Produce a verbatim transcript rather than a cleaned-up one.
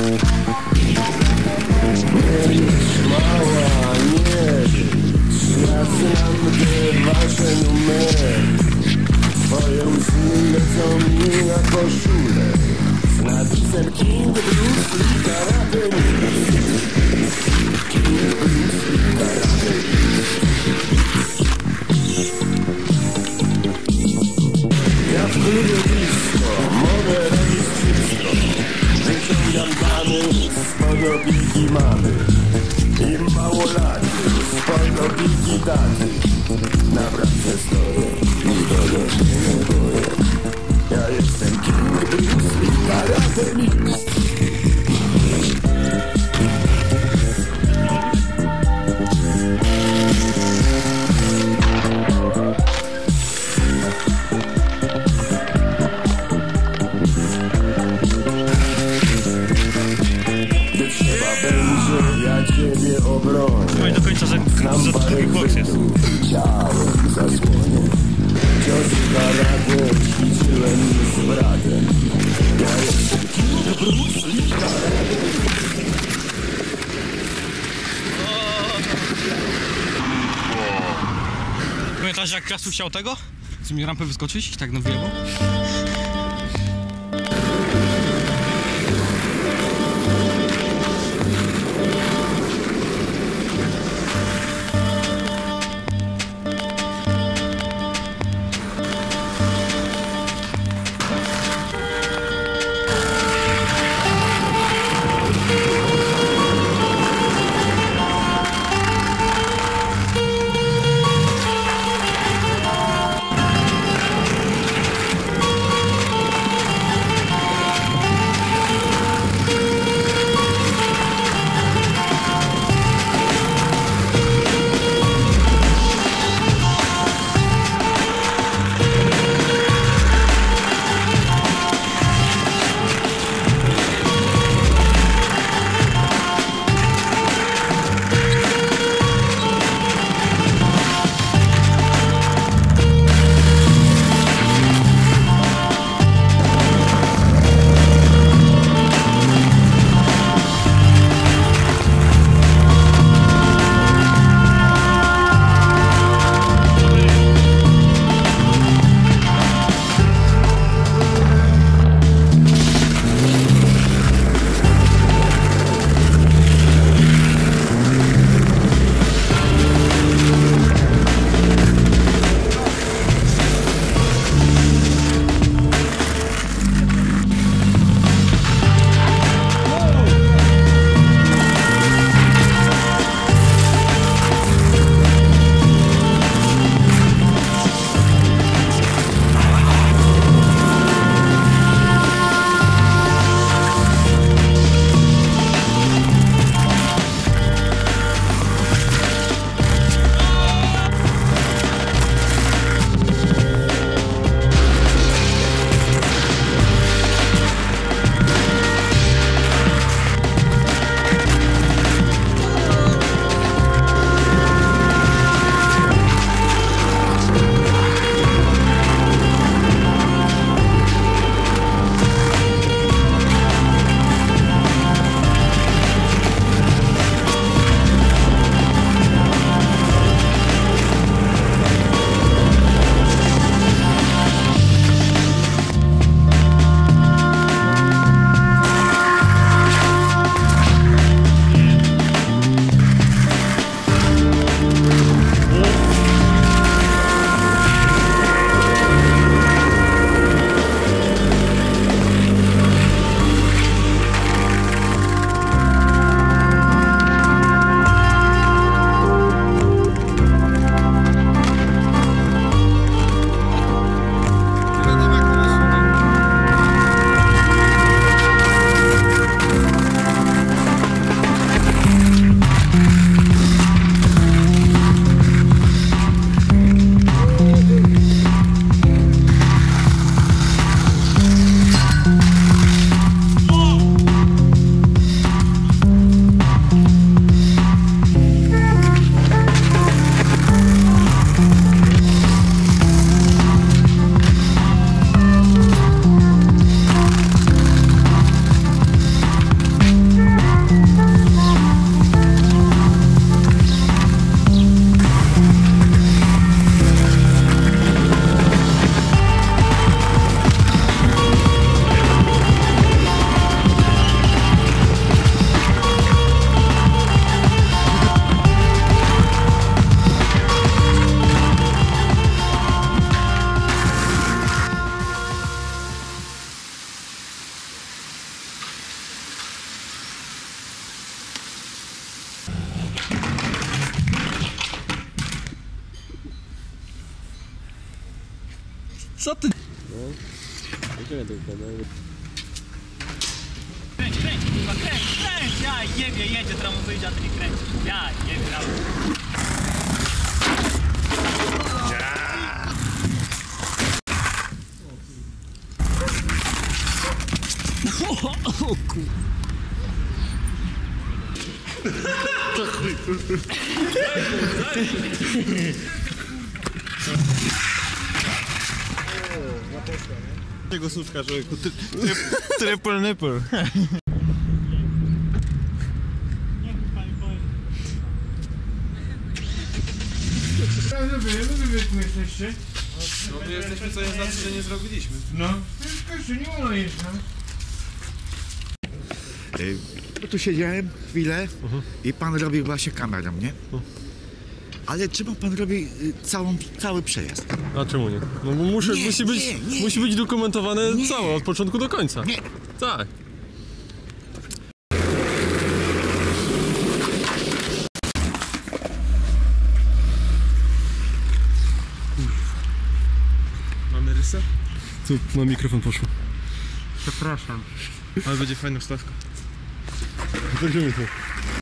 Nie licz mała, nie licz, ja znam te wasze numery. Twoje łzy lecą mi na koszulę z napisem King Blues i Karate Mix. King Blues i Karate Mix. Ja w klubie disco mogę robić wszystko. Wyciągam damy spod opiki mamy i małolaty spod opiki taty. Naprawdę stoję, nikogo nie boję. Ja jestem King Blues i Karate Mix. Gdy trzeba będzie, ja ciebie obronię. Trzymaj do końca, że za długi boks jest. Ciałem zasłonię. Ciosy karate ćwiczyłem z bratem. Ja jestem King Blues i Karate. Pamiętasz, jak Krasu chciał tego? Z mi rampy wyskoczyć i tak na wyjebał? Co ty? Kręć, kręć, kurwa, kręć, kręć! Jaj, jebie, jedzie, teraz mu wyjdzie, a ty nie kręć. Jaj, jebie, dawaj. Tego słuczka, człowieku. Triple nipple. Ja lubię, ja lubię, jak my jesteście. No my jesteśmy, co jest znaczy, że nie zrobiliśmy. No. To jest kościół, nie wolno jeść, no. Bo tu siedziałem chwilę i pan robił właśnie kamerą, nie? Ale czemu pan robi y, całą, cały przejazd? A czemu nie? No bo muszę, Nie, musi, być, nie, nie. musi być dokumentowane Nie. całe, od początku do końca. Nie. Tak. Mamy rysę? Tu na mikrofon poszło. Przepraszam. Ale będzie fajna wstawka. Weźmiemy to.